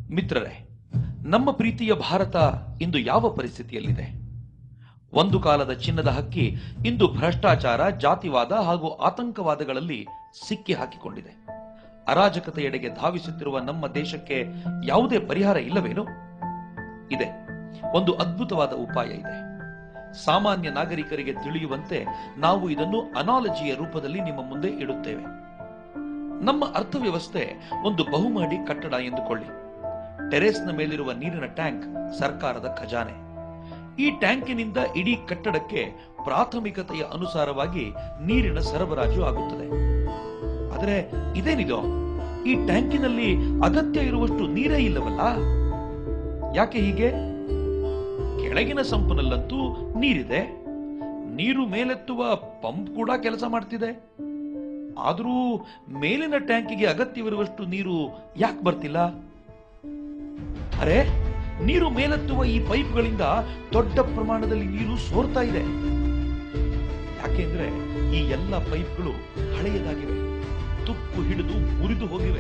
ಮಿತ್ರರೇ, ನಮ್ಮ ಪ್ರೀತಿಯ ಭಾರತ ಇಂದು ಯಾವ ಪರಿಸ್ಥಿತಿಯಲ್ಲಿದೆ? ಒಂದು ಕಾಲದ ಚಿನ್ನದ ಹಕ್ಕಿ ಇಂದು ಭ್ರಷ್ಟಾಚಾರ, ಜಾತಿವಾದ ಹಾಗೂ ಆತಂಕವಾದಗಳಲ್ಲಿ ಸಿಕ್ಕಿ ಹಾಕಿಕೊಂಡಿದೆ. ಅರಾಜಕತೆಯೆಡೆಗೆ ಧಾವಿಸುತ್ತಿರುವ ನಮ್ಮ ದೇಶಕ್ಕೆ ಯಾವುದೇ ಪರಿಹಾರ ಇಲ್ಲವೇನು? ಇದೆ. ಒಂದು ಅದ್ಭುತವಾದ ಉಪಾಯ ಇದೆ. ಸಾಮಾನ್ಯ ನಾಗರಿಕರಿಗೆ ತಿಳಿಯುವಂತೆ ನಾವು ಇದನ್ನು ಅನಾಲಜಿಯ ರೂಪದಲ್ಲಿ ನಿಮ್ಮ ಮುಂದೆ ಇಡುತ್ತೇವೆ. ನಮ್ಮ ಅರ್ಥವ್ಯವಸ್ಥೆ ಒಂದು ಬಹುಮಹಡಿ ಕಟ್ಟಡ ಎಂದುಕೊಳ್ಳಿ. ಟೆರೇಸ್ನ ಮೇಲಿರುವ ನೀರಿನ ಟ್ಯಾಂಕ್ ಸರ್ಕಾರದ ಖಜಾನೆ. ಈ ಟ್ಯಾಂಕಿನಿಂದ ಇಡೀ ಕಟ್ಟಡಕ್ಕೆ ಪ್ರಾಥಮಿಕತೆಯ ಅನುಸಾರವಾಗಿ ನೀರಿನ ಸರಬರಾಜು ಆಗುತ್ತದೆ. ಆದರೆ ಇದೇನಿದೋ, ಈ ಟ್ಯಾಂಕಿನಲ್ಲಿ ಅಗತ್ಯ ಇರುವಷ್ಟು ನೀರೇ ಇಲ್ಲವಲ್ಲ? ಯಾಕೆ ಹೀಗೆ? ಕೆಳಗಿನ ಸಂಪನಲ್ಲಂತೂ ನೀರಿದೆ, ನೀರು ಮೇಲೆತ್ತುವ ಪಂಪ್ ಕೂಡ ಕೆಲಸ ಮಾಡ್ತಿದೆ. ಆದರೂ ಮೇಲಿನ ಟ್ಯಾಂಕಿಗೆ ಅಗತ್ಯವಿರುವಷ್ಟು ನೀರು ಯಾಕೆ ಬರ್ತಿಲ್ಲ? ಅರೆ, ನೀರು ಮೇಲೆತ್ತುವ ಈ ಪೈಪ್ಗಳಿಂದ ದೊಡ್ಡ ಪ್ರಮಾಣದಲ್ಲಿ ನೀರು ಸೋರ್ತಾ ಇದೆ. ಯಾಕೆಂದ್ರೆ ಈ ಎಲ್ಲ ಪೈಪ್ಗಳು ಹಳೆಯದಾಗಿವೆ, ತುಕ್ಕು ಹಿಡಿದು ಮುರಿದು ಹೋಗಿವೆ.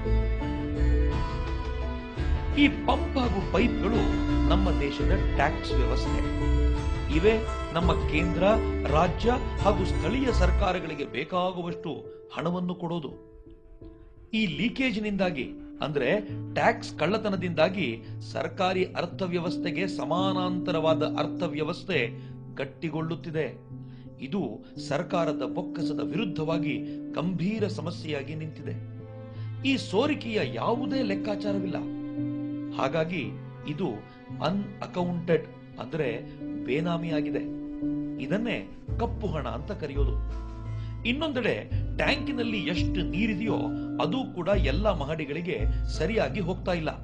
ಈ ಪಂಪ್ ಹಾಗೂ ಪೈಪ್ಗಳು ನಮ್ಮ ದೇಶದ ಟ್ಯಾಕ್ಸ್ ವ್ಯವಸ್ಥೆ. ಇವೇ ನಮ್ಮ ಕೇಂದ್ರ, ರಾಜ್ಯ ಹಾಗೂ ಸ್ಥಳೀಯ ಸರ್ಕಾರಗಳಿಗೆ ಬೇಕಾಗುವಷ್ಟು ಹಣವನ್ನು ಕೊಡೋದು. ಈ ಲೀಕೇಜ್ನಿಂದಾಗಿ, ಅಂದ್ರೆ ಟ್ಯಾಕ್ಸ್ ಕಳ್ಳತನದಿಂದಾಗಿ, ಸರ್ಕಾರಿ ಅರ್ಥವ್ಯವಸ್ಥೆಗೆ ಸಮಾನಾಂತರವಾದ ಅರ್ಥವ್ಯವಸ್ಥೆ ಗಟ್ಟಿಗೊಳ್ಳುತ್ತಿದೆ. ಇದು ಸರ್ಕಾರದ ಬೊಕ್ಕಸದ ವಿರುದ್ಧವಾಗಿ ಗಂಭೀರ ಸಮಸ್ಯೆಯಾಗಿ ನಿಂತಿದೆ. ಈ ಸೋರಿಕೆಯ ಯಾವುದೇ ಲೆಕ್ಕಾಚಾರವಿಲ್ಲ. ಹಾಗಾಗಿ ಇದು ಅನ್ಅಕೌಂಟೆಡ್, ಅಂದ್ರೆ ಬೇನಾಮಿಯಾಗಿದೆ. ಇದನ್ನೇ ಕಪ್ಪು ಹಣ ಅಂತ ಕರೆಯೋದು. ಇನ್ನೊಂದೆಡೆ ಟ್ಯಾಂಕಿನಲ್ಲಿ ಎಷ್ಟು ನೀರಿದೆಯೋ ಅದು ಕೂಡ ಎಲ್ಲ ಮಹಡಿಗಳಿಗೆ ಸರಿಯಾಗಿ ಹೋಗ್ತಾ ಇಲ್ಲ.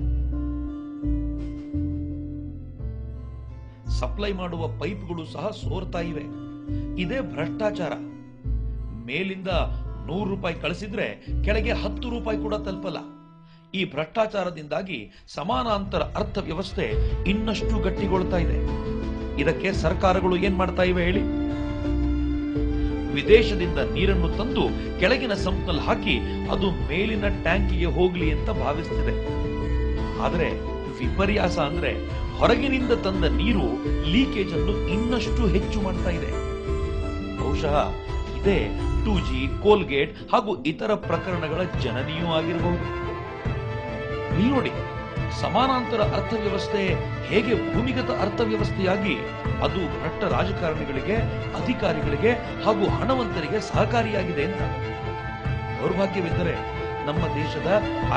ಸಪ್ಲೈ ಮಾಡುವ ಪೈಪ್ಗಳು ಸಹ ಸೋರ್ತಾ ಇವೆ. ಇದೇ ಭ್ರಷ್ಟಾಚಾರ. ಮೇಲಿಂದ 100 ರೂಪಾಯಿ ಕಳಿಸಿದ್ರೆ ಕೆಳಗೆ 10 ರೂಪಾಯಿ ಕೂಡ ತಲುಪಲ್ಲ. ಈ ಭ್ರಷ್ಟಾಚಾರದಿಂದಾಗಿ ಸಮಾನಾಂತರ ಅರ್ಥವ್ಯವಸ್ಥೆ ಇನ್ನಷ್ಟು ಗಟ್ಟಿಗೊಳ್ತಾ ಇದೆ. ಇದಕ್ಕೆ ಸರ್ಕಾರಗಳು ಏನ್ ಮಾಡ್ತಾ ಇವೆ ಹೇಳಿ? ವಿದೇಶದಿಂದ ನೀರನ್ನು ತಂದು ಕೆಳಗಿನ ಸಂಪ್ನಲ್ಲಿ ಹಾಕಿ ಅದು ಮೇಲಿನ ಟ್ಯಾಂಕಿಗೆ ಹೋಗ್ಲಿ ಅಂತ ಭಾವಿಸ್ತಿದೆ. ಆದರೆ ವಿಪರ್ಯಾಸ ಅಂದ್ರೆ ಹೊರಗಿನಿಂದ ತಂದ ನೀರು ಲೀಕೇಜ್ ಅನ್ನು ಇನ್ನಷ್ಟು ಹೆಚ್ಚು ಮಾಡ್ತಾ ಇದೆ. ಬಹುಶಃ ಇದೇ 2G, ಕೋಲ್ಗೇಟ್ ಹಾಗೂ ಇತರ ಪ್ರಕರಣಗಳ ಜನನಿಯೂ ಆಗಿರಬಹುದು. ಇಲ್ಲಿ ನೋಡಿ, ಸಮಾನಾಂತರ ಅರ್ಥವ್ಯವಸ್ಥೆ ಹೇಗೆ ಭೂಮಿಗತ ಅರ್ಥವ್ಯವಸ್ಥೆಯಾಗಿ ಅದು ಭ್ರಷ್ಟ ರಾಜಕಾರಣಿಗಳಿಗೆ, ಅಧಿಕಾರಿಗಳಿಗೆ ಹಾಗೂ ಹಣವಂತರಿಗೆ ಸಹಕಾರಿಯಾಗಿದೆ ಅಂತ. ದೌರ್ಭಾಗ್ಯವೆಂದರೆ ನಮ್ಮ ದೇಶದ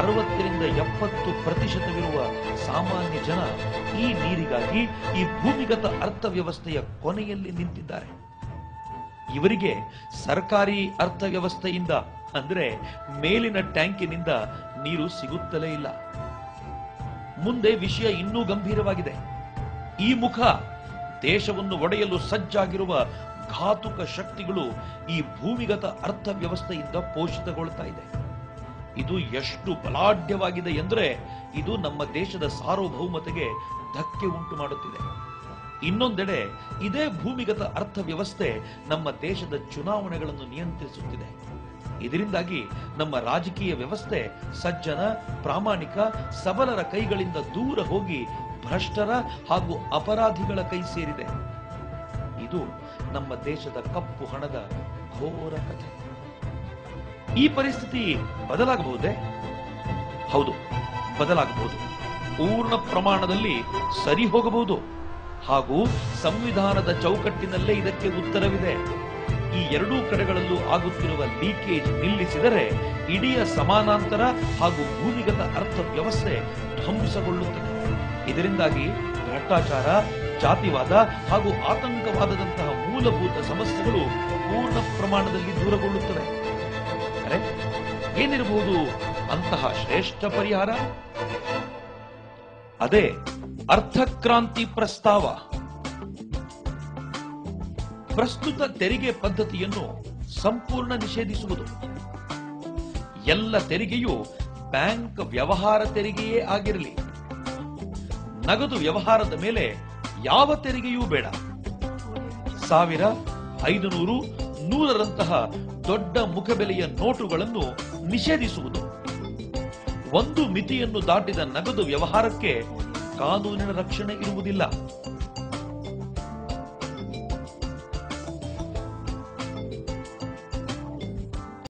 60-70% ಸಾಮಾನ್ಯ ಜನ ಈ ನೀರಿಗಾಗಿ ಈ ಭೂಮಿಗತ ಅರ್ಥವ್ಯವಸ್ಥೆಯ ಕೊನೆಯಲ್ಲಿ ನಿಂತಿದ್ದಾರೆ. ಇವರಿಗೆ ಸರ್ಕಾರಿ ಅರ್ಥವ್ಯವಸ್ಥೆಯಿಂದ, ಅಂದ್ರೆ ಮೇಲಿನ ಟ್ಯಾಂಕಿನಿಂದ ನೀರು ಸಿಗುತ್ತಲೇ ಇಲ್ಲ. ಮುಂದೆ ವಿಷಯ ಇನ್ನೂ ಗಂಭೀರವಾಗಿದೆ. ಈ ಮುಖ ದೇಶವನ್ನು ಒಡೆಯಲು ಸಜ್ಜಾಗಿರುವ ಘಾತುಕ ಶಕ್ತಿಗಳು ಈ ಭೂಮಿಗತ ಅರ್ಥವ್ಯವಸ್ಥೆಯಿಂದ ಪೋಷಿತಗೊಳ್ತಾ ಇದೆ. ಇದು ಎಷ್ಟು ಬಲಾಢ್ಯವಾಗಿದೆ ಎಂದರೆ ಇದು ನಮ್ಮ ದೇಶದ ಸಾರ್ವಭೌಮತೆಗೆ ಧಕ್ಕೆ ಉಂಟು ಮಾಡುತ್ತಿದೆ. ಇನ್ನೊಂದೆಡೆ ಇದೇ ಭೂಮಿಗತ ಅರ್ಥವ್ಯವಸ್ಥೆ ನಮ್ಮ ದೇಶದ ಚುನಾವಣೆಗಳನ್ನು ನಿಯಂತ್ರಿಸುತ್ತಿದೆ. ಇದರಿಂದಾಗಿ ನಮ್ಮ ರಾಜಕೀಯ ವ್ಯವಸ್ಥೆ ಸಜ್ಜನ, ಪ್ರಾಮಾಣಿಕ, ಸಬಲರ ಕೈಗಳಿಂದ ದೂರ ಹೋಗಿ ಭ್ರಷ್ಟರ ಹಾಗೂ ಅಪರಾಧಿಗಳ ಕೈ ಸೇರಿದೆ. ಇದು ನಮ್ಮ ದೇಶದ ಕಪ್ಪು ಹಣದ ಘೋರ ಕಥೆ. ಈ ಪರಿಸ್ಥಿತಿ ಬದಲಾಗಬಹುದೇ? ಹೌದು, ಬದಲಾಗಬಹುದು. ಪೂರ್ಣ ಪ್ರಮಾಣದಲ್ಲಿ ಸರಿ ಹೋಗಬಹುದು. ಹಾಗೂ ಸಂವಿಧಾನದ ಚೌಕಟ್ಟಿನಲ್ಲೇ ಇದಕ್ಕೆ ಉತ್ತರವಿದೆ. ಈ ಎರಡೂ ಕಡೆಗಳಲ್ಲೂ ಆಗುತ್ತಿರುವ ಲೀಕೇಜ್ ನಿಲ್ಲಿಸಿದರೆ ಇಡೀ ಸಮಾನಾಂತರ ಹಾಗೂ ಭೂಮಿಗತ ಅರ್ಥವ್ಯವಸ್ಥೆ ಧ್ವಂಸಗೊಳ್ಳುತ್ತದೆ. ಇದರಿಂದಾಗಿ ಭ್ರಷ್ಟಾಚಾರ, ಜಾತಿವಾದ ಹಾಗೂ ಆತಂಕವಾದದಂತಹ ಮೂಲಭೂತ ಸಮಸ್ಯೆಗಳು ಪೂರ್ಣ ಪ್ರಮಾಣದಲ್ಲಿ ದೂರಗೊಳ್ಳುತ್ತವೆ. ಏನಿರಬಹುದು ಅಂತಹ ಶ್ರೇಷ್ಠ ಪರಿಹಾರ? ಅದೇ ಅರ್ಥಕ್ರಾಂತಿ ಪ್ರಸ್ತಾವ. ಪ್ರಸ್ತುತ ತೆರಿಗೆ ಪದ್ಧತಿಯನ್ನು ಸಂಪೂರ್ಣ ನಿಷೇಧಿಸುವುದು. ಎಲ್ಲ ತೆರಿಗೆಯು ಬ್ಯಾಂಕ್ ವ್ಯವಹಾರ ತೆರಿಗೆಯೇ ಆಗಿರಲಿ. ನಗದು ವ್ಯವಹಾರದ ಮೇಲೆ ಯಾವ ತೆರಿಗೆಯೂ ಬೇಡ. 1000, 500, 100ರಂತಹ ದೊಡ್ಡ ಮುಖಬೆಲೆಯ ನೋಟುಗಳನ್ನು ನಿಷೇಧಿಸುವುದು. ಒಂದು ಮಿತಿಯನ್ನು ದಾಟಿದ ನಗದು ವ್ಯವಹಾರಕ್ಕೆ ಕಾನೂನಿನ ರಕ್ಷಣೆ ಇರುವುದಿಲ್ಲ.